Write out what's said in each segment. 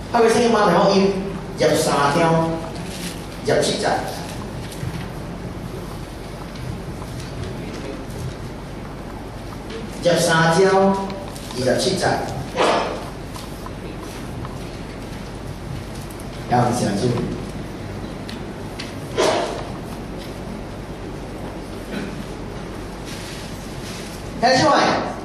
啊，个生马头音23条27节。 13条27节，有唔成住？睇出嚟，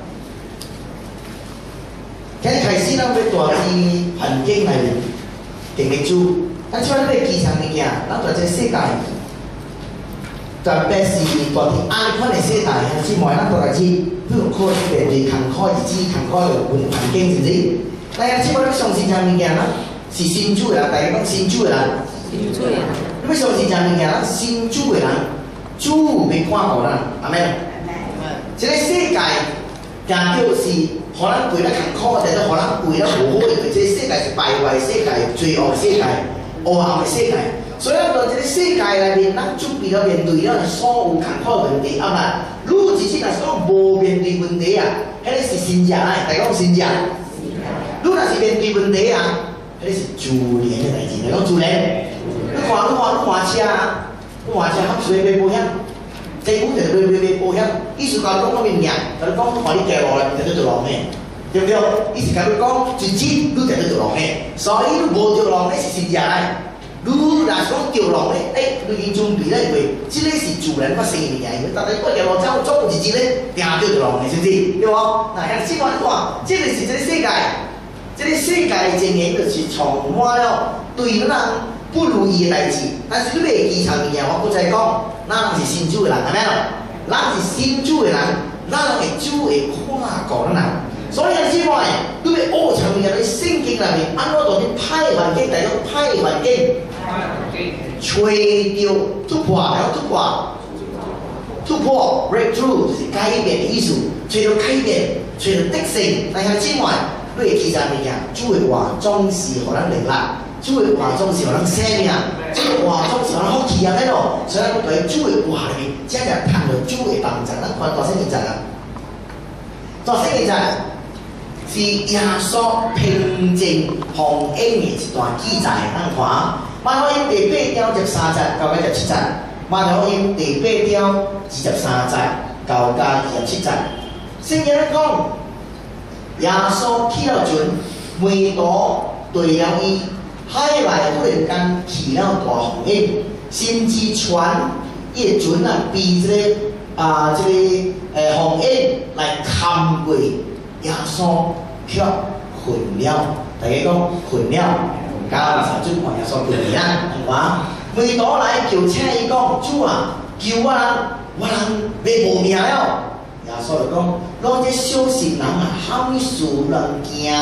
睇開始咱要大致環境內面定得住。咱即擺要基層物件，咱在這世界。 特別是大啲安款嘅世代，即係咱大家知，比如考試面對坎坷日子、坎坷嘅環境，是唔是？但係即係咱相信一樣物件啦，是信主嘅人，大家講信主嘅人。信主嘅人。你要相信一樣物件啦，信主嘅人，主未看顧咱，阿咩？即個世界，行到是，可能為了坎坷，但係可能為了無好嘅，即個世界是敗壞世界、罪惡世界、黑暗嘅世界。 所以在這個世界內面，咱準備了面對咱所有坎坷問題，啊嘛，如自己若是講無面對問題啊，迄個是真正啊，大家講真正。如若是面對問題啊，迄個是自然嘅代志，大家講自然。你看車啊，你換車合水買保險，政府就買保險，意思講講面贏，就你講看你掉落來，就做浪咩，對唔對？意思講你講一錢，你就做浪咩，所以你無做浪咩是真正嚟。 如若是講掉落咧，你已經準備咧，因為這個是自然發生嘅嘢，但係嗰條路走總有一日咧，定掉落嚟，是唔是？對無？嗱，像即款看，這個是這個世界，這個世界嘅經驗就是充滿了對人不如意嘅代志。但是你袂記場嘅嘢，我剛才講，咱是信主嘅人，係咪咯？咱是信主嘅人，咱係主會看顧咱人。 所以之外，你要學場面嘅聖經裏面，安怎度啲歹環境，第一個歹環境，找到突破，有突破 breakthrough 就是改變嘅意思，找到改變，找到得勝。但係之外，你會記上面嘅，主嘅話總是可能靈力，主嘅話總是可能生命，主嘅話總是可能福氣啊喺度。所以我對主嘅話裏面，真係談到主嘅幫助，咱看大聖經啊，大聖經是耶穌平靜洪恩嘅一段記載，咱看馬太福音第8章13節到17節，馬太福音第8章23節到27節。聖經咧講，耶穌起了船，門徒對了伊，海內忽然間起了大洪恩，甚至船伊個船啊，被這個洪恩來冚過。 耶穌卻困了，大家講困了，加上準看耶穌困了，係嘛？門徒來叫請伊講，主啊，救我人要無命了。耶穌就講，咱這小信人啊，喊事能驚，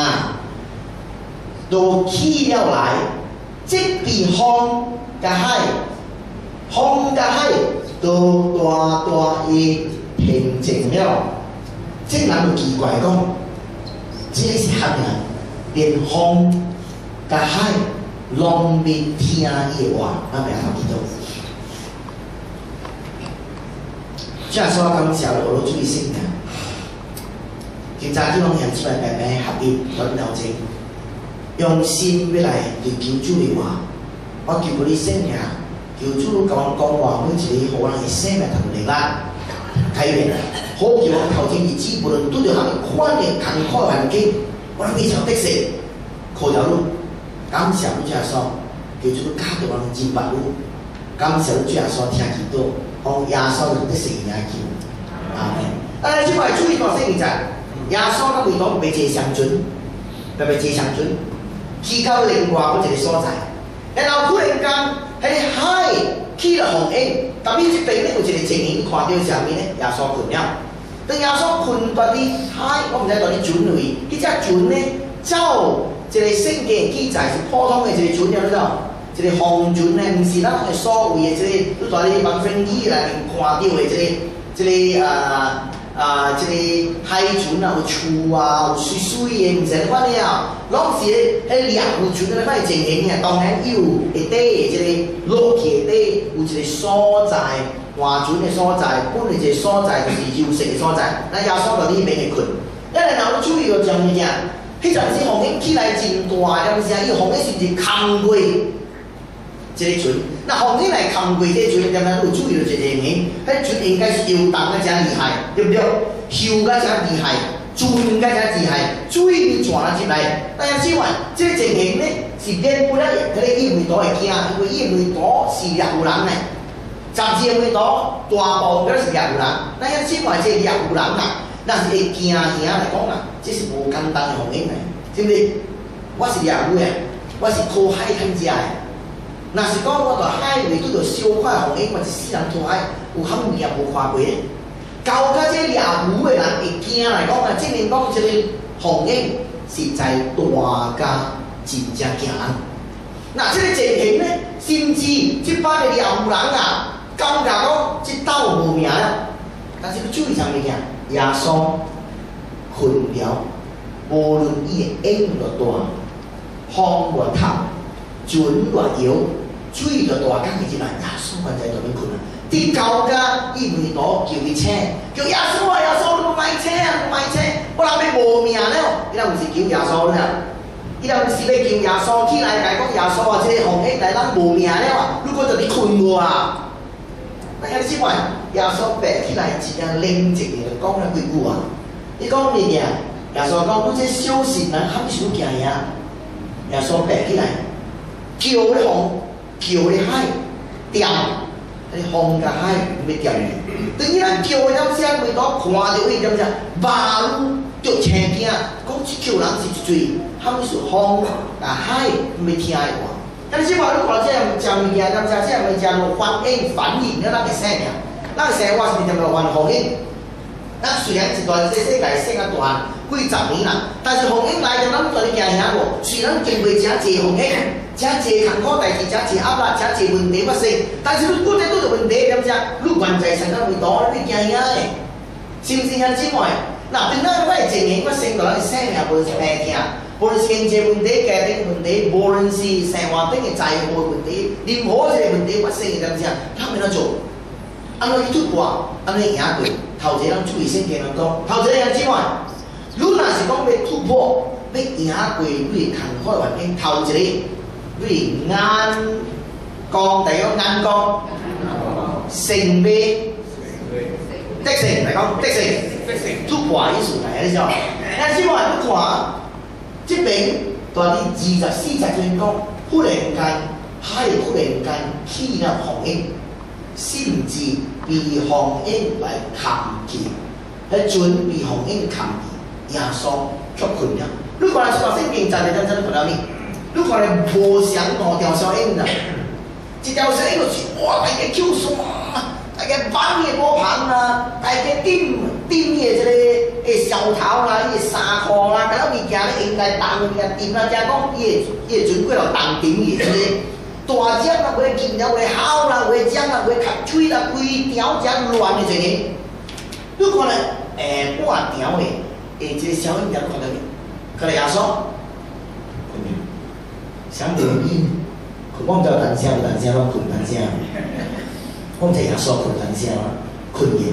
都起了來，即比風甲海，風甲海都大大的平靜了。 這人就奇怪講，這是蝦人，連風甲海攏未聽伊個話，咱袂曉記到。即係所感謝我老主嘅聖人，今早希望人出來白白合一，揾了解，用心要來研究主嘅話。我求你聖人，求主甲我講話，每一個好人嘅生命同力量改變。 好叫我頭前日子，無論拄着啥物款嘅坎坷環境，我都非常得勝，靠條路。感謝主耶穌，叫主加到我哋真白路。感謝主耶穌聽祈禱，講耶穌就得勝嘅叫。阿門。但係即係注意到聖經就係，耶穌咧為咗未坐上船，未坐上船，去到另外嗰一個所在，然後忽然間喺海起了洪恩，特別是邊咧有一個情形看到上面咧，耶穌困了。 當耶穌困到啲海，我唔知到啲船裏，呢隻船咧，照一個聖經記載是普通嘅一個船，有冇知？一個航船咧，唔是咱嘅所謂嘅即個，你在啲網飛機內面看到嘅即個海船啊，有厝啊，有水水嘅，唔是款了，攏是迄掠魚船咧，款嘅情形嘅。當然有下底嘅即個落去下底有一個所在。 換船嘅所在，本來一個所在就是休息嘅所在。那耶穌就呢邊嘅困，因為嗱，我注意到一樣嘢， 迄阵时风影起来真大，了是啊，伊风影是毋是扛过这个船？那风影来扛过这个船，点解有注意到一个原因？迄船应该是游动啊，真厉害，对不对？游啊真厉害，船甲真厉害，水传啊进来。但是此外，这个情形呢是免不了迄个伊会多会惊，因为伊会多是猎户人呢。十字会多大部分是猎户人，咱遐此外这猎户人啊，那是会惊吓来讲啊，这是无简单的风景呢，是不是？我是猎户的，我是靠海垦食的。若是讲我在海里拄着小块风景，我一世人出海，有啥物也无看过咧。交甲这猎户的人会惊来讲啊，证明讲这个风景实在大家真正惊人。那这个情形呢，甚至这班的猎户人啊。感觉讲这斗无命了，但是要注意啥物件？耶稣困了，无论伊的影越大，风越透，船越摇，水越大，讲起来，耶稣还在在边困啊！伫交甲伊回头叫伊请，叫耶稣啊，耶稣，你莫卖请啊，莫卖请！我人要无命了，伊若毋是叫耶稣了，伊若毋是要叫耶稣起来，甲伊讲耶稣啊，这个风景来咱无命了啊！如果就你困我啊！那遐即摆耶稣爬起来，真正冷静的讲了几句话。伊讲你俩，耶稣讲，我这小信人喊想惊呀。耶稣爬起来，叫咧风，叫咧海，掂，迄风甲海要掂你。等于咱叫的了时，为倒看到伊点只马路着青惊，讲即叫人是一嘴，喊是风甲海要听的话。但是话，你看这食物件，咱食这物件落反应了，咱会生命，咱生活是点落反应？咱虽然一段这世界生啊大几十年啦，但是风景来着，咱在你惊吓无？虽然经过真济风景，真济坎坷代志，真济压力，真济问题发生，但是你拄着问题，点只？你原在生活为多，你惊吓的，是毋是遐之外？那等到我的情形发生到咱的生命无是病痛。无论是经济问题、家庭问题，无论是生活顶的财务问题，任何一个问题发生的点啥，他们要做，安怎去突破，安怎赢过。头一个咱注意圣经人讲，头一个人之外，你若是讲要突破、要赢过你的坎坷环境，头一个你眼光，第一个眼光，胜利，得胜嚟講，得勝，突破意思嚟，你知道？但之外，你看。这边大啲24節段講，忽然間海忽然間起了風影，甚至被風影來冚住，喺船被風影冚住，耶穌卻困了。你看嚟聖經真係真困了你，你看嚟無想5條小影啊，一條小影就是哇，大家叫爽，大家綁嘅波棒啊，大家點嘅這個小頭啦，伊個衫褲啦，咁物件咧應該當物件掂啦，即係講伊個船過來當掂嘅，即個大隻啦，會見啦，會烤啦，會漿啦，會吸水啦，規條只亂嘅情形。你看咧，半條嘅，即個小影點看到未？看到耶穌，困了，想到伊，我唔知有單聲，有單聲，我困單聲，我唔知耶穌困單聲，困了。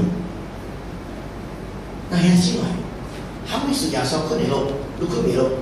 那遐之外，how many是耶穌困了咯？你困未咯？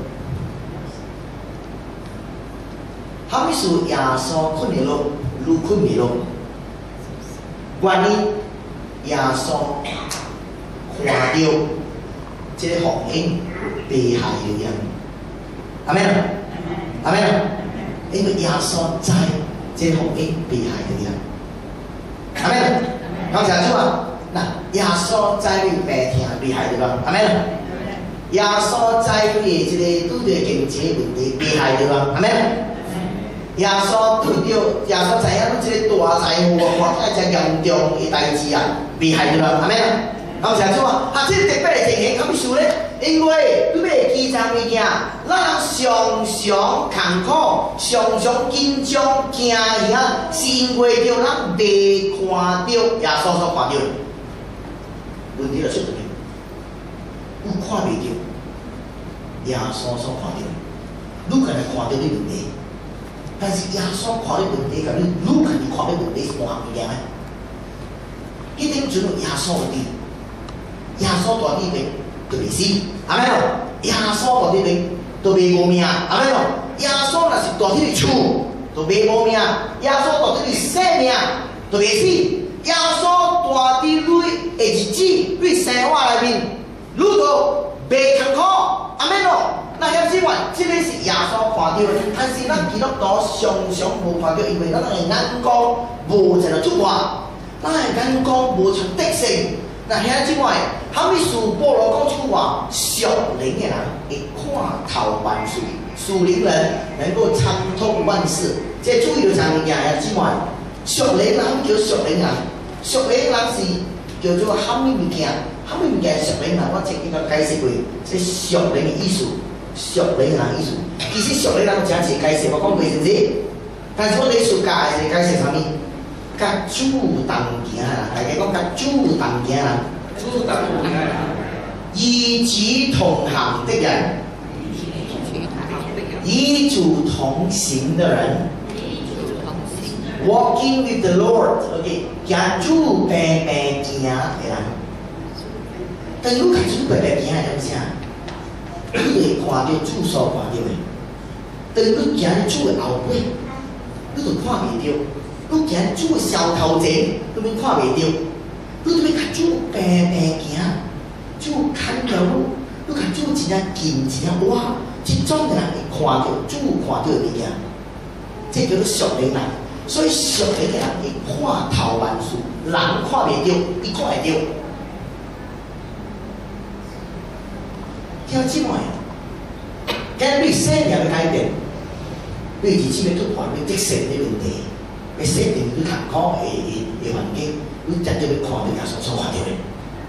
how many是耶穌困了咯？你困未咯？原因耶穌看到這個紅影被害的人，阿咩？阿咩？因為耶穌知這個紅影被害的人，阿咩？講清楚啊！ 嗱，耶穌知你病痛被害對吧？係咪？耶穌知你即個拄着經濟問題被害對吧？係咪？耶穌對着耶穌知影你即個大財務或者真嚴重嘅代志啊，被害對吧？係咪？講清楚啊！啊，即特別嘅情形，咁樣說咧，因為你要記住物件，咱人常常坎坷，常常緊張驚嚇，是因為着咱未看到耶穌所看到。 問題就出嚟，你看未到，耶穌所看到，你可能看到啲問題，但是耶穌看啲問題，咁你可能看到問題是無合理嘅。一定準有耶穌嘅啲，耶穌大啲嘅就未死，係咪咯？ 耶稣到底面都袂无命，阿妹咯，耶稣若是到底厝都袂无命，耶稣到底生命都袂死，耶稣大伫你的日子，你生活内面，你都袂痛苦，阿妹咯。那兄弟们，这个是耶稣看到的，但是咱基督徒常常无看到，因为咱的眼光无在那出发，咱的眼光无像德性。那兄弟们，哈密斯保罗讲这句话，属灵的人会看透万事，属灵人能够参透万事。这主要啥物件？兄弟们，属灵人叫属灵人，属灵人是叫做哈密物件，哈密物件属灵人，我曾经甲解释过，这属灵的意思。属灵人意思，其实属灵人有真侪解释，我讲过是毋是？但是我哋暑假是解释啥物？甲主同行啦，大家讲甲主同行啦， 主同行， 与主同行的人，与主同行的人 ，walking with the Lord，OK， 行主白白行的人，但如果主白白行的人啥？你会看到主所看到的，当你行喺主的后背，你就看袂到；你行主的梢头前，你咪看袂到。你对看主白白行，主牵条路，你看主真正近真正哇，这种的人会看到主看到的物件，这叫做属灵人。所以属灵的人会看透万事，人看袂到，伊看会到。兄弟妹，今日你生命要改变，你日子要突破你极限的问题，要设定你坎坷的环境，你真正要看到耶稣所看到的。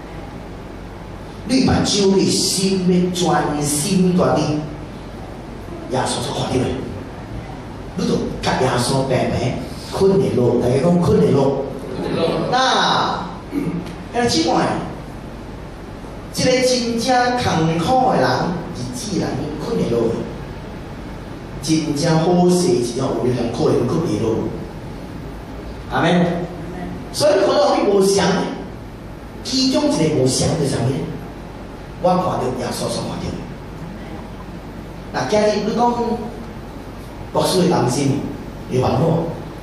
你目睭、你心要专心在你耶稣所看到的，你就甲耶稣白白困的路，大家讲困的路。那兄弟妹。一个真正艰苦的人，日子人困会落去，真正好势一种有力量可能困袂落去。阿免。所以你看到你无常，其中一个无常就是啥物？我看到耶稣所看到。那今日你讲博士会担心，会烦恼，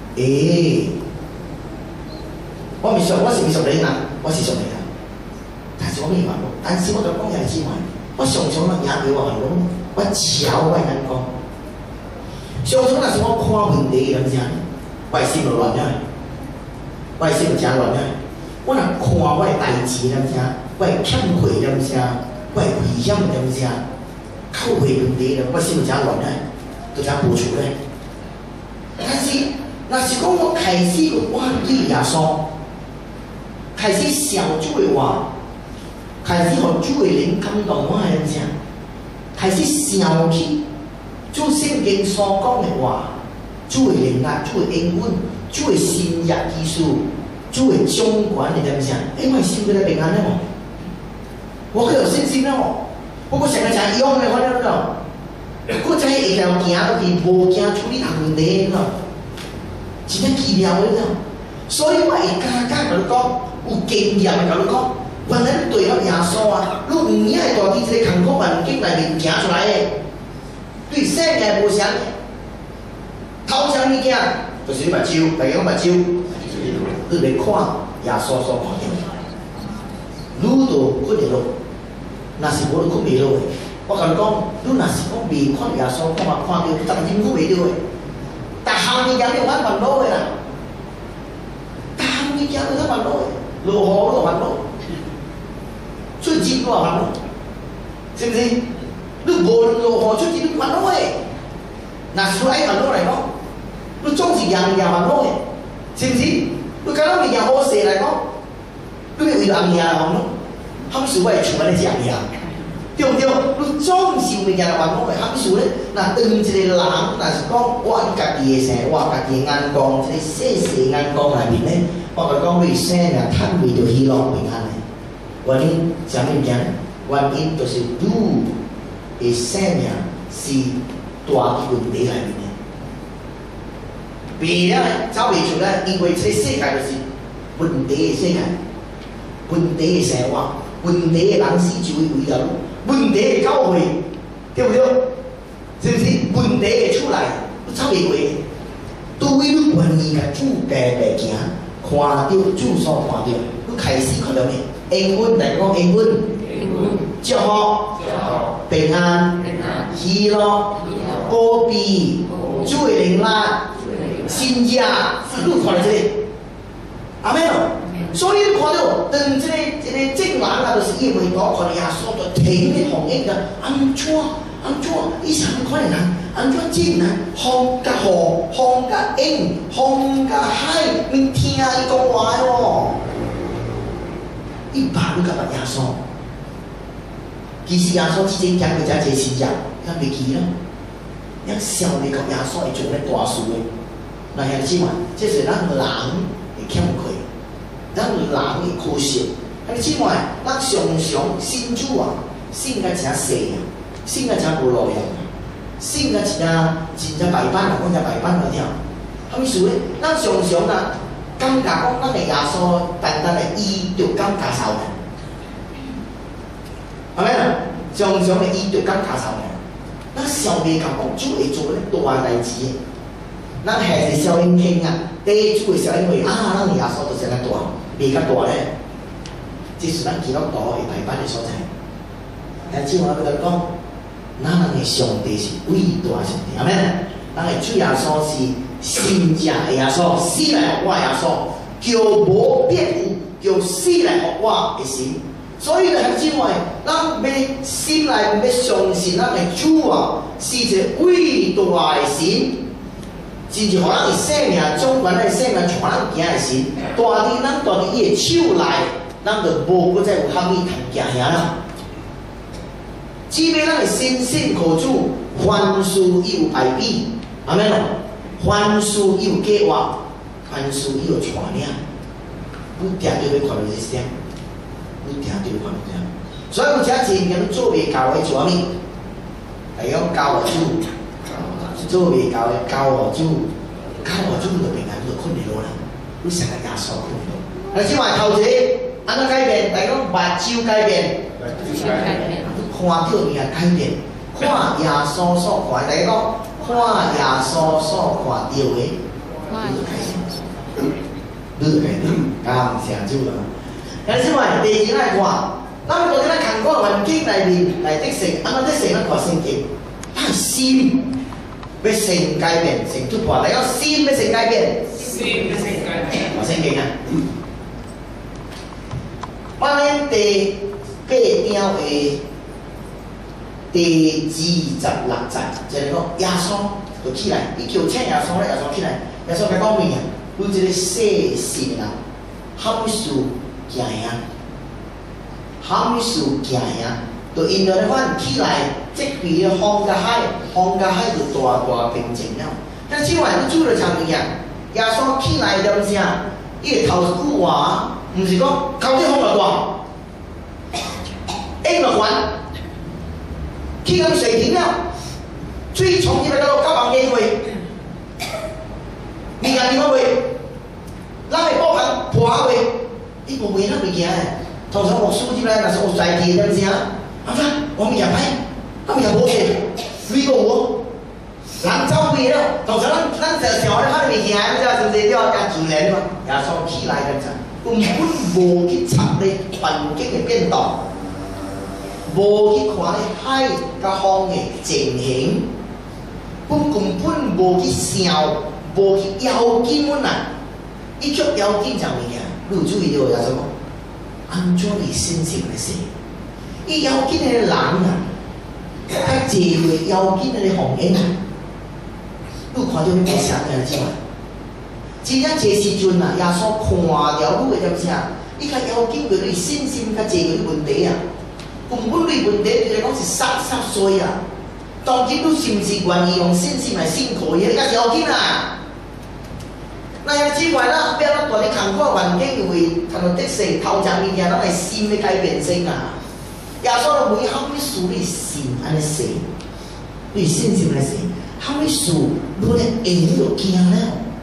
我是未属灵人，我是属灵人。但是我没烦恼，但是我就讲兄弟妹，我常常也袂我烦恼，我超我眼光。常常若是我看问题，人啥，我的心就乱了，我的心就真乱了。我若看我的代志，人啥，我的欠亏人啥，我的危险人啥，扣回问题了，我心就真乱了，就真无处咧。但是若是讲我开始我对耶稣，开始想主的话。开始互主的灵感动我的啥，开始想起主圣经所讲的话，主的灵力、主的恩稳、主的新约技术、主的掌管的点啥，我的心过来平安了无？我可有信心了无？我成个真勇的，我了咯。我真会条行落去，无惊处理大问题咯，真正奇妙的咯。所以我会敢甲你讲，有经验的甲你讲。原来你对了耶稣啊，你唔影会大伫一个艰苦环境内面行出来的，对生命无相，头上物件就是你目睭，大家讲目睭，你来看耶稣所看到的，你就困会落，若是无你困袂落的。我甲你讲，你若是讲未看耶稣，看到，你当然困袂着的。逐项物件你有法烦恼的啦，逐项物件你有法烦恼的，落雨你有烦恼。出钱我烦恼，是不是？你无落雨出钱你烦恼的，若是爱烦恼来讲，你总是样样烦恼的，是不是？你讲到物件好势来讲，你为了红样烦恼，含事我会厝安尼样样，对不对？你总是有物件来烦恼的，含事咧。那当一个人，若是讲我家己的生，我家己的眼光，这个世事眼光内面咧，我甲讲你生命趁未着喜乐平安的。原因啥物件？原因就是你的生命是大的问题内面的，别了走袂出来，因为这个世界就是问题的世界，问题的生活，问题的人事就会围绕问题会到位，对不对？是不是？问题会出来，你走袂过。除非你愿意甲主家来行，看到主所看到，你开始看到咩？恩恩，大家讲恩恩，祝福，平安，喜乐，保庇，主的灵力，新家，你看到这个？阿妹咯。所以你看到，当这个正人啊，就是因为我看到耶稣在天的红影的，安怎？以前可能人，安怎正人，风甲雨，风甲影，风甲海，你听伊讲话哦。伊爸你甲捌耶稣，其实耶稣之前讲过遮济新约，咱袂记咯。咱少年讲耶稣会做咧大事的，那兄弟姊妹，这是咱人会欠亏。咱人会可惜，兄弟姊妹，咱常常信主啊，信甲真细啊，信甲真无路用啊，信甲真正白板啊，讲只白板嗰条。啥物事咧？咱常常啊，感觉讲咱的耶稣单单的医着感觉受嘅，係咪啊？常常的醫着感覺受嘅，咱上未甲講主會做咧大代志嘅，咱係是小英輕啊，第主嘅小英會啊，咱耶穌就是咱大。未較大咧，這是咱基督徒嘅大班嘅所在。但只我喺度講，咱人嘅上帝是偉大上帝，係咪？咱嘅主耶穌是真正嘅耶穌，死來復活耶穌，叫無變有，叫死來復活嘅神。所以咧，姊妹，咱要心內要相信咱嘅主啊，是一個偉大嘅神。真是互咱的生命，總管咱的生命傳咱行的神，大佇咱大佇伊的手內，咱就無再有啥物通行行啦。只要咱的心信靠主，凡事伊有排比，阿免咯？凡事伊有計劃，凡事伊有帶領，你定着要看到這些，你定着要看到這。所以有遮真人做袂到的做啥物？係講交主。做未到嘅交互主就平安，就困嚟咯啦。你成日耶穌困嚟咯。你只話頭一安怎改變？大家講目睭改變，看到你也改變，看耶穌所看，大家講看耶穌所看到嘅，你就改變，你就改變，感謝主啦。有只話第二來看，咱到底咱看嗰個環境內面嚟的成，安怎的成咱看聖經，咱心。要成改變，成突破。大家心要成改變，心要成改變。我先記啊。我哋第8章嘅第26節，就係講耶穌就起來，伊叫請耶穌咧，耶穌起來，耶穌佢講咩啊？佢一個細心人，how物事行呀？ how物事行呀？就因着咧反起來。 即比咧風甲海就大大平靜了。但即話你做了啥物件？耶穌起來了毋是啊？伊個頭一句話，毋是講頭天風就大，應就還，起咁水停了，水從呢個到九萬幾歲，明日點樣會？咱係波行破下會，伊無為咱物件誒。通常我書記咧，若是我在地，對唔是啊？阿媽，我物件歹。 咁又冇嘢，呢個我人走過了，通常咱就想咧看物件，你知是毋是？要加自然嘛，耶穌起來嘅陣，根本無去插咧環境嘅變動，無去看咧海甲風嘅情形，根本無去想，無去要緊阮啊！伊足要緊就物件，你有注意到耶穌講，安怎你心情嘅事？伊要緊嘅人啊！ 較濟個要緊的紅煙，你看到你咩想嘅知嘛？真正這時陣啊，耶穌看到你個點啥？伊較要緊個你信心較濟個問題啊，根本你問題對嚟講是30歲啊。當今你是毋是願意用信心來信靠伊？你較是要緊啊！那樣之外啦，變咱大啲艱苦環境會看到得勝頭前物件，咱係心要改變先啊！ 耶穌就每項物事你信安尼說，你信心來說，項物事你咧應就驚了。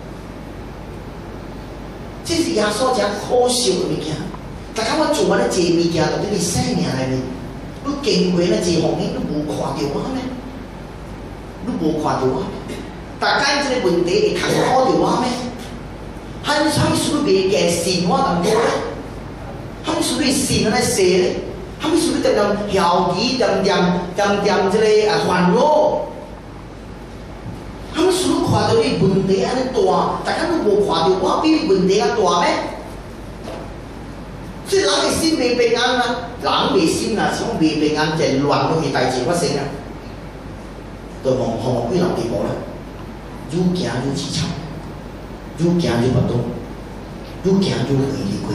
這是耶穌真可惜的物件。大家我做安尼濟物件，就對你生命內面， 你经过那一风景，你无看到我咩？你无看到我？大家这个问题会困扰着我咩？喊你事你袂惊信我咁多咧？喊你事你信安尼说咧？喊你事你点调皮点这个烦恼？喊你事你看到你问题安尼大，大家你无看到我比你问题较大咩？所以人的心未平安啊，人的心啊，是讲未平安，就乱落去代志发生啊，就往几人地步啦，愈行愈凄惨，愈行愈不懂，愈行愈远离开。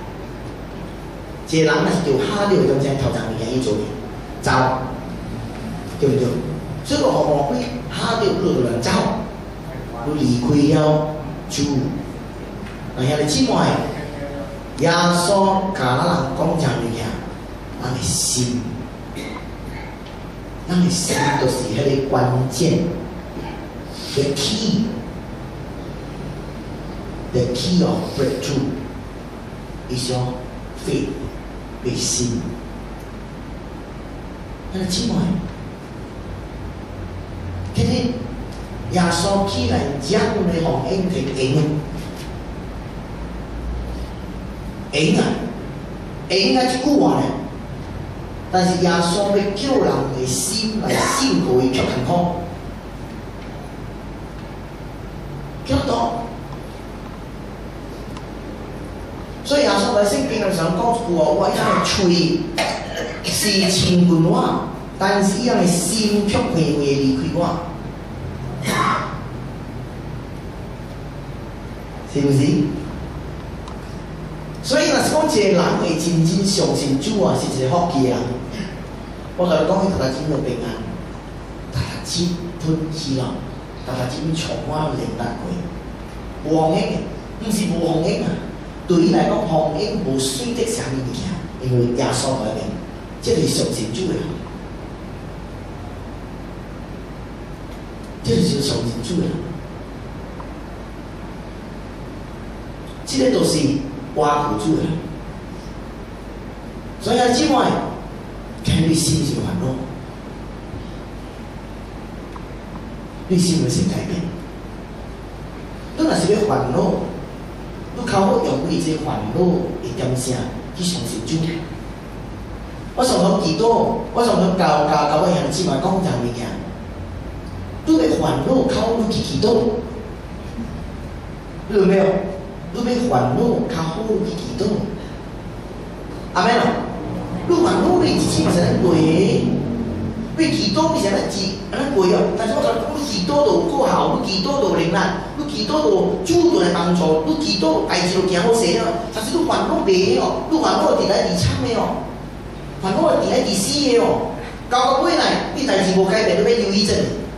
一个人若是着下着咁些头前物件去做，走，对不对？所以我往几下着路就乱走，你离开了主，那兄弟姊妹。耶稣甲咱人讲啥物件？咱的心，咱的心就是迄个关键，the key of breakthrough is your faith， 的心。咱姊妹，今日耶稣起来将我们红恩给恩。会啊，会啊，一句话呢。但是耶稣要叫人的心来信靠伊，却艰苦，叫多。所以耶稣在圣经上讲一句话：我伊个嘴是亲近我，但是伊个心却远远离开我，是不是？所以若是讲一个人会真正相信主啊，是一个福气人。我甲你讲，伊大家真有平安，大家真吞喜乐，大家真充满灵力过。无风险的，毋是无风险啊。对伊来讲，风险无水得啥物件，因为耶稣改变，这是相信主的人，这就是相信主的人。这个都是。挖苦主的，所以啊，姊妹，看你心是烦恼，你心会先改变。你若是要烦恼，你靠好用你这烦恼的点声去相信主。我上头祈祷，我上头教我兄姊妹讲啥物件？你的烦恼靠你去祈祷，你有没有？你要烦恼，较好去祈祷，阿妹咯，你烦恼你自己是安过的，你祈祷你是安安过哦。但是我讲，你祈祷就有果效，你祈祷就有灵力，你祈祷就主动来帮助，你祈祷代志就行好势了。但是你烦恼袂哦，你烦恼伫来伫惨的哦，烦恼伫来伫死的哦，到尾来你代志无改变，你要忧郁症，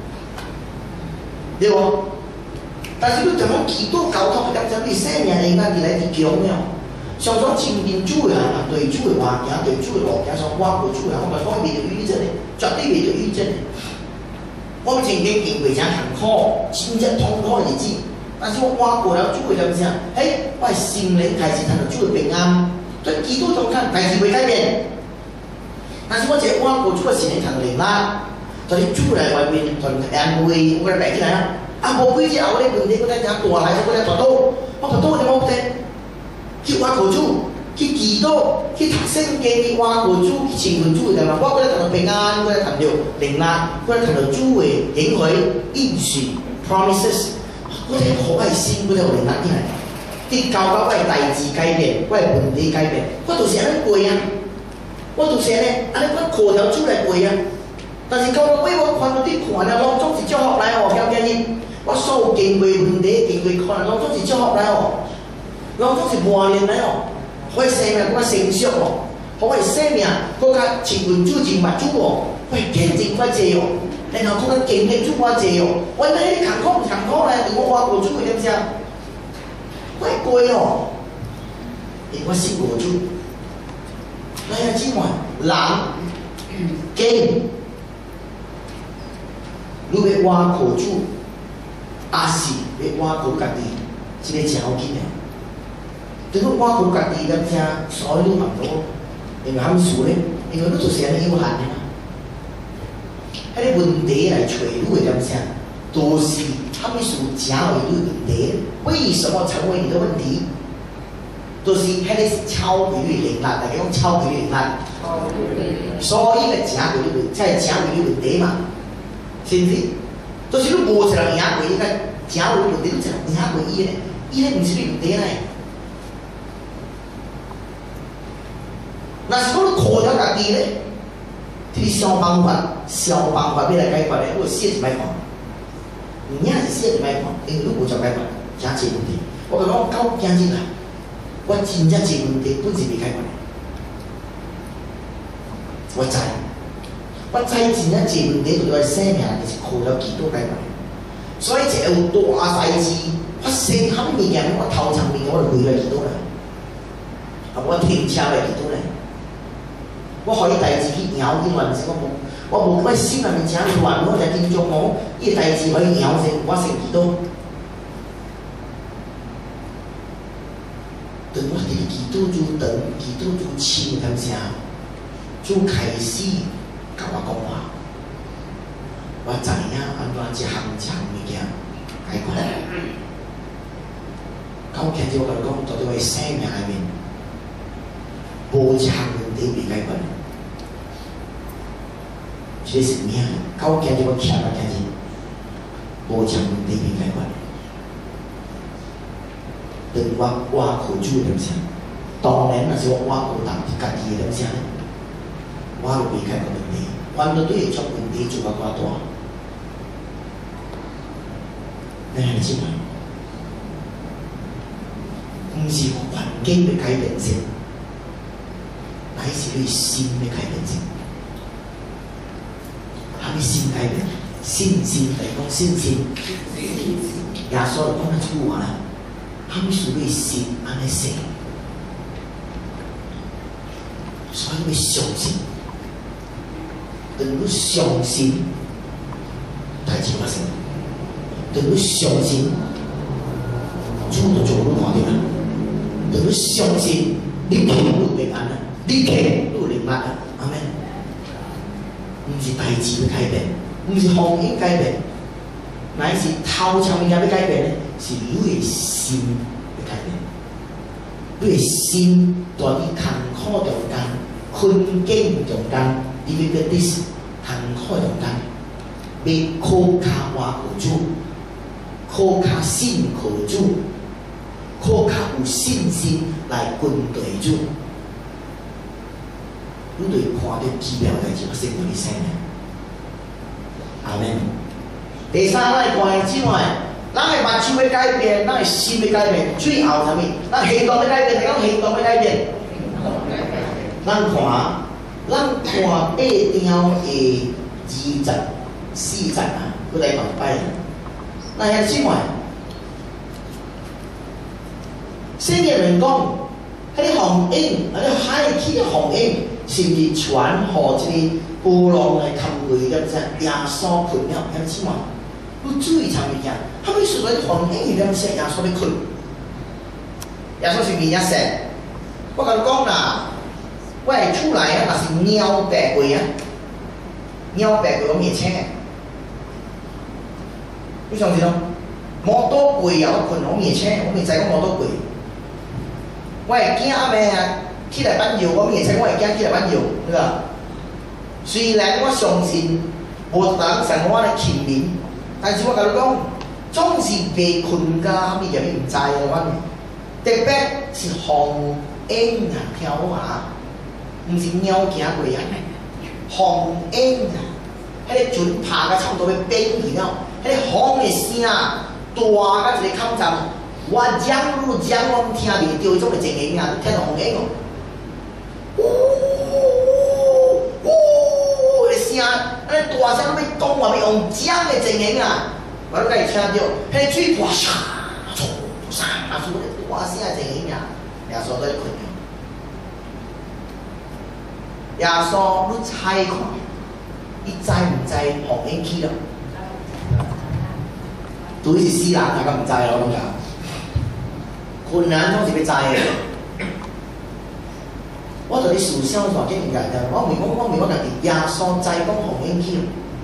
对无？但是你怎样祈祷交托，点知你生命应该伫来伫强了。上所亲近主的人，对主的话行，对主的路行，上我过主的人，我咪讲袂着抑郁症的，绝对袂着抑郁症的。我们曾经经过真艰苦、真正痛苦的日子，但是我过了主的点啥？我的心灵开始谈到主的平安。在基督中看，代志袂改变。但是我一个过主的心灵谈到灵啦，就是主来外面同安慰，我来带起来啊。无几日后咧问题，我在讲大来，我在大刀，我大刀就冇得，去挖苦主，去祈祷，去读圣经，去挖苦主，去亲近主的嘛。我在谈到平安，我在谈到灵力，我在谈到主的应许、应许 promises， 我在好爱心，我在有灵力起来。你教我的代志改变，我的问题改变，我就是安尼过啊，我就是安尼，我靠条主来过啊。但是到尾我看到你看了，拢总是祝福来哦，今日。我所有经过问题、经过困难，拢总是祝福来哦，拢总是磨练来哦，我的生命更加成熟哦，我的生命更加亲近主、真密主哦，我见证较济哦，然后更加敬畏主较济哦，我那些艰苦来，我挖过主的点啥？我会过哦，因为我信过主。那呀，姊妹，人经你要挖过主。也是要挖苦家己，这个真要紧的。如果挖苦家己，点声所以你烦恼，因为他们输咧， 因为你就是安尼有限的嘛。迄个问题来找你的点啥？都是他们所假为你问题，为什么成为你的问题？都是迄个超规律能力，大家讲超规律能力。所以个假规律才是假规律问题嘛，是不是？都是你无一人赢过，你个假规律问题，你一人赢过伊咧，伊咧毋是你问题咧。若是讲你靠了家己咧，你想办法要来解决咧，我写一摆看，你也是写一摆看，因为你无想解决，真侪问题。我甲讲到今日来，我真正侪问题本是未解决。我知真正侪问题，对我生命就是靠了基督解决。所以一有大代志发生，啥物物件，我头前面我就回来基督啦，我停车来基督咧。我互伊代志去摇，因为毋是我心内面真乱，我就紧张我，伊个代志互伊摇先，我先祈祷。当我伫祈祷主长，祈祷主深感谢，主开始甲我讲话，我知影安怎一项物件解决。到今日我甲你讲，到底我生命内面无一项问题未解决。这是命，到今日我徛到今日，无一项问题未解决。当我靠主的点啥？当然那是我靠当家己的点啥？我就未解决问题，反倒对出问题做较大。你係知咪？唔是環境嘅改變先，乃是你心嘅改變先。係咪心改變？信心嚟講，信心。耶穌就講得出話啦，係咪屬於心安尼寫？所以你相信，當你相信，代志發生。當你相信，主就做你看到啦。當你相信，你睇你平安啦，你睇你靈力啦，阿們。唔是代志要改變，唔是環境改變，乃是頭前物件要改變咧，是你的心要改變。你的心在你艱苦中間、困境中間，你要喺啲艱苦中間，要靠靠我靠主。靠靠信靠主，靠靠有信心来跟随主，你就看到奇妙代志发生在你生命。阿門。第三，咱看的之外，咱的目睭要改變，咱的心要改變，最後啥物？咱行動要改變，講行動要改變。咱看8條的24節啊，我來講一擺。那遐之外，聖經人講，迄個紅鷹，迄個海起的紅鷹，是毋是傳互一個波浪來冚過咁啫？耶穌困了，遐之外，你注意參物件，他們說嗰啲紅鷹點寫？耶穌要困，耶穌是毋是也寫？我甲你講啦，我係出來啊，若是鳥白過啊，鳥白過我滅青嘅。你相信咯？摩多貴有困，我未請，我未知講摩多貴。我係驚阿妹啊，起來挽搖，我未請，我係驚起來挽搖，對吧？雖然我相信無人成我的親民，但是我甲你講，總是被困甲啥物嘢你唔知嘅阮。特別是紅鷹啊跳啊，唔是鳥行過啊，紅鷹啊，迄個船爬甲差不多要變去了。迄個風的聲大甲一個口罩，我講我聽袂到，種個情形啊！你聽到風聲哦，個聲，安尼大聲要講話要用講的情形啊！我都甲伊聽到，迄個水波沙唰沙唰大聲的情形啊！耶穌在困了，耶穌你猜看，伊知唔知風聲起了？對是死人，大家唔知咯，咁就困難總是要知嘅。 我就咧思想大经验来，我未讲家己，耶稣知讲红英去，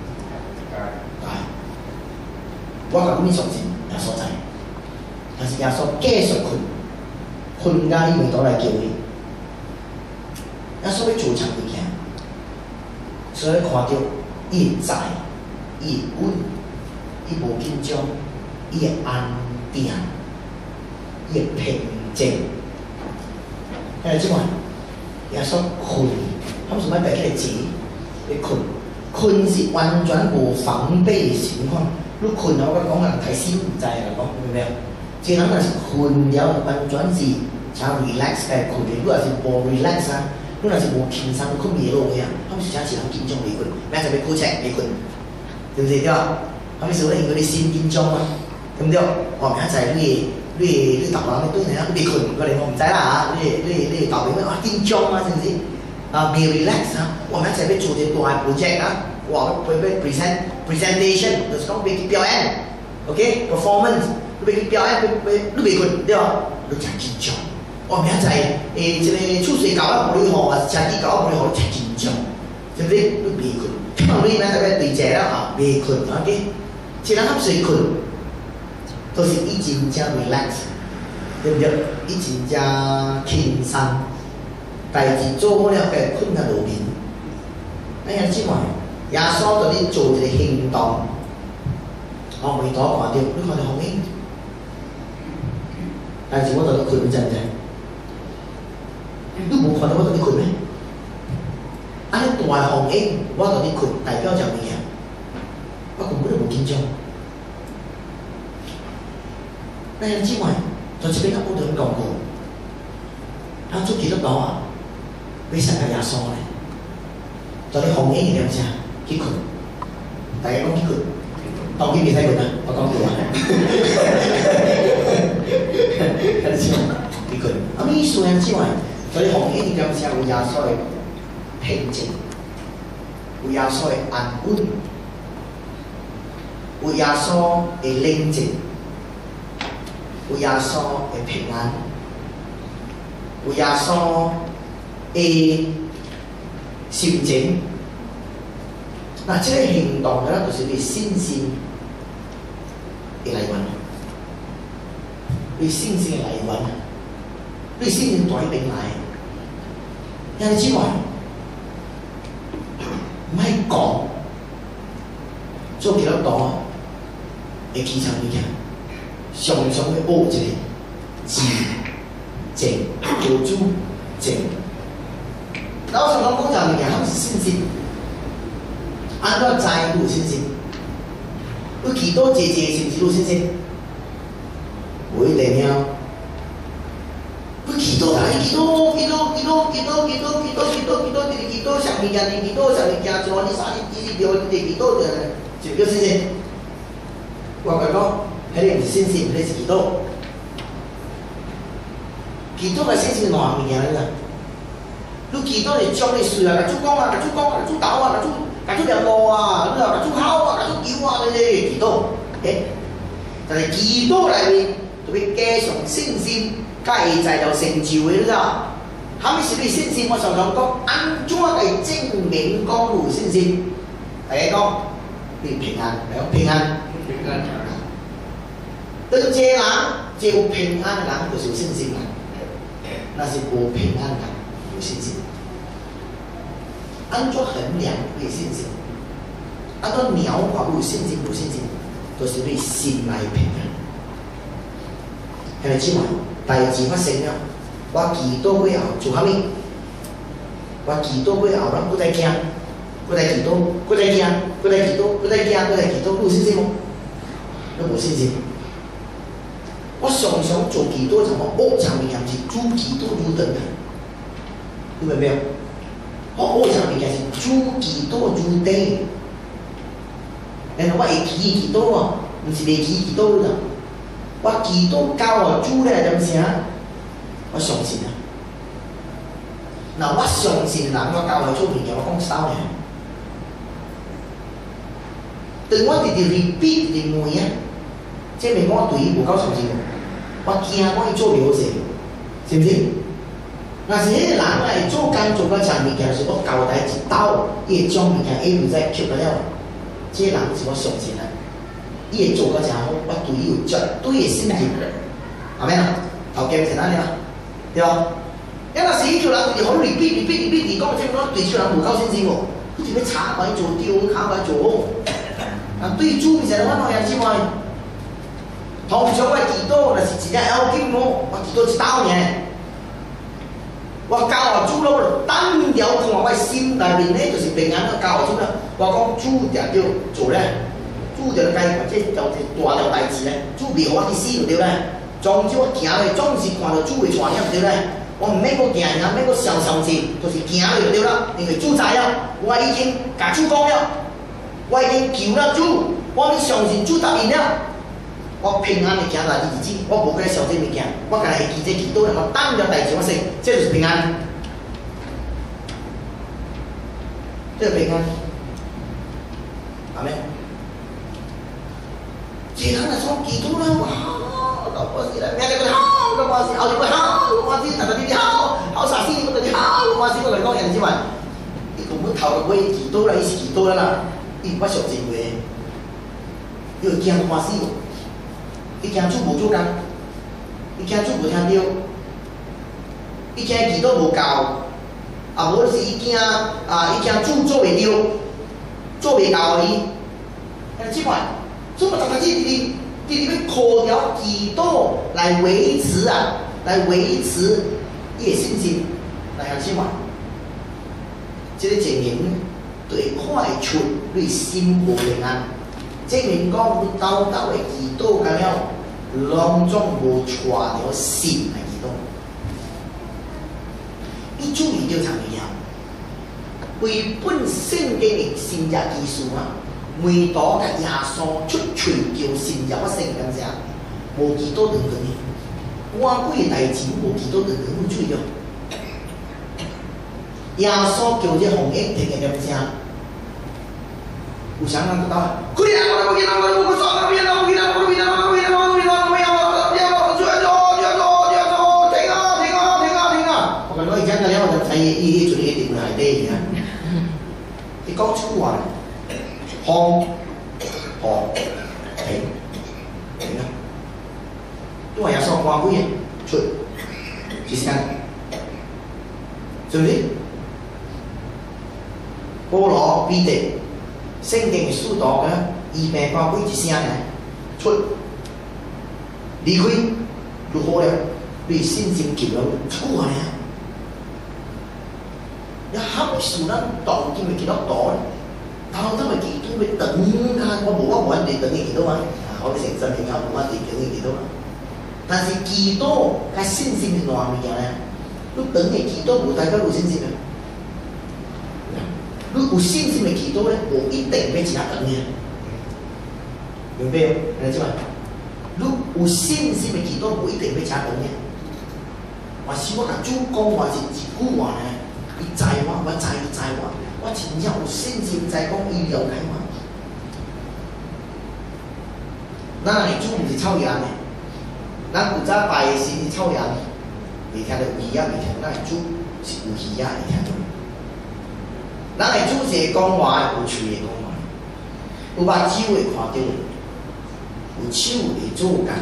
我甲你相信耶稣知，但是耶稣继续困到你面倒来叫你，耶稣要做长物件，所以看到伊会知，伊会稳，伊无紧张，伊会安定，伊会平静。哎，即摆耶稣困，他们什么白起来坐，你困是完全无防备的情况。你困啊，我讲人睇先唔知啦，讲明唔明？即人若是困了，完全是像 relax 嘅困嘅，你若是无 relax 啊，你若是无轻松，困袂落去啊，他们是真是人紧张未困，明仔要考车未困，对不对？对吧？他们说因为你心紧张啊，对不对？哦，明仔你大人你对人你未困，我哋我唔知啦嚇，你大朋友啊緊張啊，是唔是？啊未 relax 啊，我明仔要做啲大 project 啊，哇，要 presentation， 就是講要去表演 ，OK performance， 你要去表演，你未困對吧？你真緊張，我明仔即個厝水搞啊無你好，啊車機搞啊無你好，你真緊張，對不對？你未困，可能你明仔要對謝啦嚇，未困 ，OK， 即人啱水困。都是以前真 relax， 对不对？以前真轻松，代志做好了，该困在路边。哎呀，即摆耶稣在你做一个行动，我回头看到，你看到风景，但是我在你困，你知唔知？你无看到我在你困咩？安尼大风景，我在你困，代表啥物件？我根本就无紧张。那样之外，在这边阿波同講過，他做基督徒啊，你成個耶穌咧，在你紅衣點先去困，大家講去困，當然未使困啊，我講過啊，睇先，去困。咁呢數樣之外，在你紅衣點先有耶穌嘅平靜，有耶穌嘅安穩，有耶穌嘅寧靜。有耶穌嘅平安，有耶穌嘅心情。嗱，即個行動咧，就是你信心嘅來源，你信心嘅來源，你信心改變來。因之外，唔係講做幾多多嘅基礎物件。常常去學一個自靜、做主靜。嗱，我想講就係人係信心，安怎知有信心？你祈禱謝是唔是有信心？唔一定啊！你祈禱上物件，做你啥你條你祈禱就叫信心。我講。迄個唔是信心，迄個是祈禱。祈禱嘅信心兩樣物件啦。你祈禱是將你水啊，甲主講啊，甲主講，甲主鬥啊，甲主念路啊，你話甲主考啊，甲主求啊，你祈禱。但係祈禱內面就要加上信心，甲會在就成就嘅，你知道？啥物是你信心？我常常講，安怎嚟證明講有信心？大家講，你平安，嚟講平安，平安。當一個人只有平安的人，就是有信心人；那是無平安的人，有信心。安怎衡量你的信心？安怎描畫有信心無信心？就是你心內平安。係咪即話？代志發生了，我祈禱以後做啥物？我祈禱以後，咱不再驚，不再祈禱，不再驚，不再祈禱，不再驚，不再祈禱，有信心無？你無信心。我常常做祈禱，就講學上物件是主祈禱如等的，你明唔明？我學上物件是主祈禱如等，然後我會祈禱啊，唔是未祈禱啦。我祈禱教啊主咧點先啊？我相信啊。嗱，我相信人，我教佢做物件，我講實嘅。但我直直 repeat 嚟問啊，即係我對伊無夠相信。我驚我去做描寫，是唔是？ 若是迄个人来做工做到长物件，是我交代一刀，伊会将物件一路再吸了了。这个人是我相信啊，伊会做到真好，我对伊有绝对的信任。后面啊，头家是安尼啊，对吧？因若是伊叫人就是好repeat，讲这个对这个人无够信心哦，佢就要查牌做对，卡牌做好。啊，对主是安怎样之外，通常我祈祷就是一只妖精哦，我祈祷一刀尔。我教我主了，单了看我心内面咧就是平安。我教我主了，我讲主就要做咧，主就要解决这就大条代志咧，主袂互我去死就对咧。总之我行咧总是看到主的带领对咧。我唔免个行人，免个小事，就是行就对啦。因为主知了，我已经甲主讲了，我已经求了主，我已相信主答应了。我平安的行在日子，我无过来想这物件，我干来会记这祈祷，我等了代志我说，这就是平安，这是平安，阿妹，其他人说祈祷啦，好，到我是来，明日个好，到我是后日个好，我是大大啲好，好啥事我哋好，我是我嚟讲人之嘛，伊根本头个尾祈祷啦，伊是祈祷啦，伊不相信话，伊会惊欢喜。伊惊主无做工，伊惊主无听到，伊惊祈祷无够，啊无就是伊惊主做袂到，做袂到伊。但即摆，主要逐日直要靠条祈祷来维持啊，来维持伊的信心。来向即摆，即个证明就会看会出你心无平安。证明讲，你兜兜的祈祷咁样，拢总无带着心来祈祷。你注意到啥物件？为本圣经的新约基础啊，每当甲耶稣出喙叫新约，我圣经讲啥？无祈祷长长的，我几个代志无祈祷长长，你注意到？耶稣叫这红叶听个点声。有啥人知道？快点！我不给他，我不说，我不给他，我不给他，我不给他，我不给他，我不给他，我不给他，我不给他，停啊！我感觉以前个了，我就睇伊做啲電台啲嘢。你講粗話，空停啊！都係有雙關嘅出，幾時間？是不是？保羅、彼得。聖經書讀嘅，二病關幾一聲呢？出離開就好了，你信心強了，出來啊！一合數咱當今咪見到多，頭都咪見到咪等下，我冇人哋等你見到嘛？我哋成身平安，冇人哋等你見到嘛？但是見到嘅信心係兩樣嘢咧，你等你見到冇代表有信心嘅。你有信心的祈禱咧，無一定要吃長嘅，明白冇？你知嘛？你有信心的祈禱，無一定要吃長嘅。我是我甲主講話是一句話咧，伊知我知我真正有信心知講伊了解我。咱的主毋是臭羊嘅，咱古早拜的神是臭羊，未聽到有耳仔未聽到，咱的主是有耳仔會聽到。咱的主是會講話，有喙會講話，有目睭會看到，有手會做工，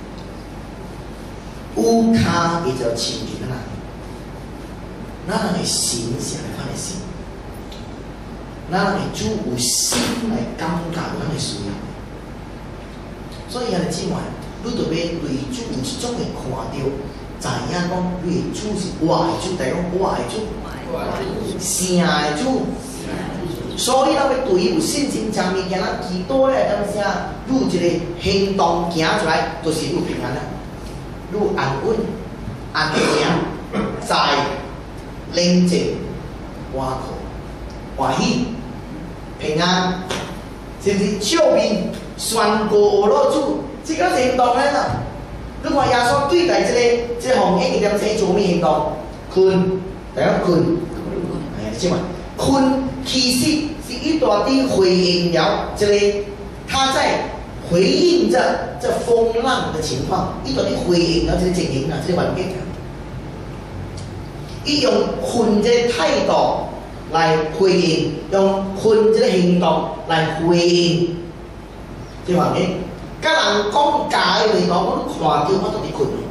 有骹會做親近咱。咱的心是安尼款的心，咱的主有心來感覺咱的需要。所以兄弟姊妹，你就要對主有一種的看到，知影講你的主是我的主，但係講我的主。聖的主，所以咱要對伊有信心，將物件咱祈禱咧，當時你有一個行動行出來，就是有平安啦，你有安穩、安定、在、寧靜、活潑、歡喜、平安，是不是？笑面宣告我主，這個行動咧啦。你看耶穌對待這個紅衣點寫做咩行動？困。大家困，哎呀，你知嘛？困其實是一大啲回應了這個，他在回應着這風浪的情況，一大啲回應了這個情形啊，這個環境啊。 伊用训这个态度来回应，用训这个行动来回应，即话咩？甲人讲假的话讲，我看到我都伫困咯。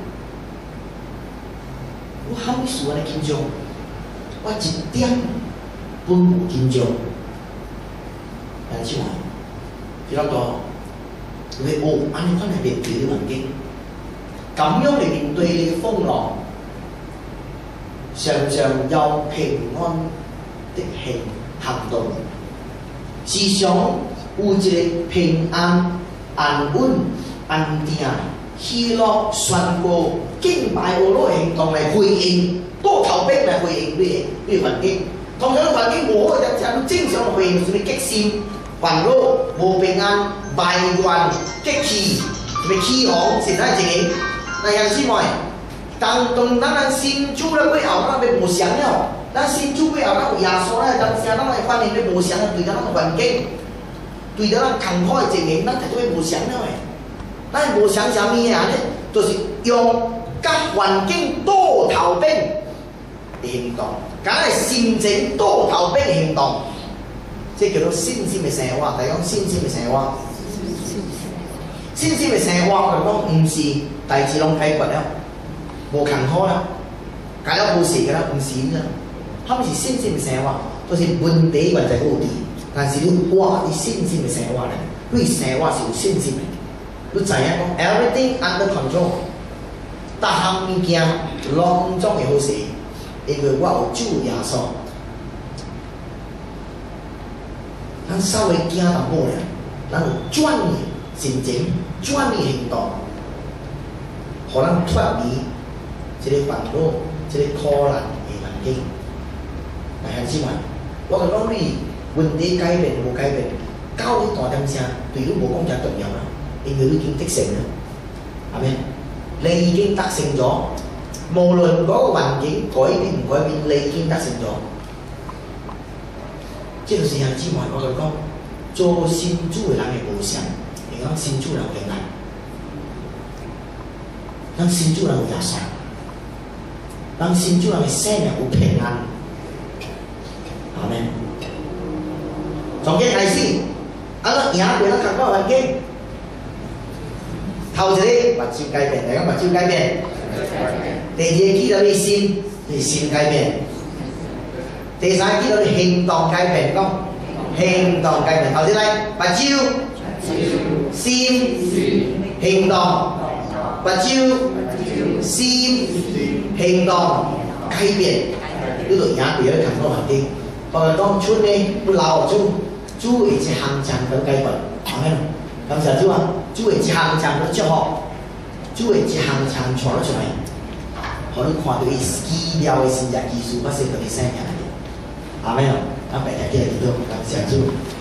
我喊事安尼紧张，我一点本无紧张，但是话，比较多，因为安尼款来面对的环境，咁樣嚟面對你嘅風浪，常常有平安的行動，時常有一個平安、安穩、安定、喜樂、宣告、敬拜我攞行動嚟回應，多頭壁嚟回應你嘅環境。同樣嘅環境冇可能就正常回應，什麼激心、煩惱、無平安、埋怨、激氣、什麼起哄，成日一個。那樣子咪，當咱信主了以後，咱咪無常了。咱信主以後，咱有耶穌咧，當時咱來反應咧無常，對咱個環境，對咱艱苦嘅情形，咱絕對無常了誒。咱無常啥物嘢咧？就是用甲環境倒頭邊嘅行動，甲咱心情倒頭邊嘅行動，即叫做信心嘅生活。大家講信心嘅生活。信心嘅生活，我講唔是代志攏解決了，無艱苦了，解了冇事嘅啦，唔是啫。他們是信心嘅生活，都是問題原在嗰度，但是你活啲信心嘅生活咧，你生活是有信心嘅，你知影講 everything under control， 逐項物件攏總會好勢，因為我有主耶穌。咱稍微驚淡薄咧，咱有轉移心情。轉移行動，可能脫離這個煩惱、這個苦難嘅環境。但係之外，我就講你問題改變無改變，到你大點聲，對你無講就重要啦，因為你已經得勝啦，係咪？你已經得勝咗，無論嗰個環境改變唔改變，你已經得勝咗。這就是係之外，我就講做信主嘅人嘅無常。咱信主人平安，咱信主人有耶穌，咱信主人嘅生命有平安。阿們。從今開始，咱贏過咱艱苦環境，頭一個目睭改變，大家目睭改變；第二個見到你心，你心改變；第三個見到你行動改變，講行動改變。頭先嚟目睭。心行動，目睭心行動改變，呢度也變咗艱苦環境。我哋講出呢，要留主會一行長咁改變，係咪？感謝主啊！主會一行長咁祝福，主會一行長傳咗出嚟，可你看到伊奇妙嘅神蹟奇事發生喺你身上。阿們，咱白日記嚟祈禱，感謝主。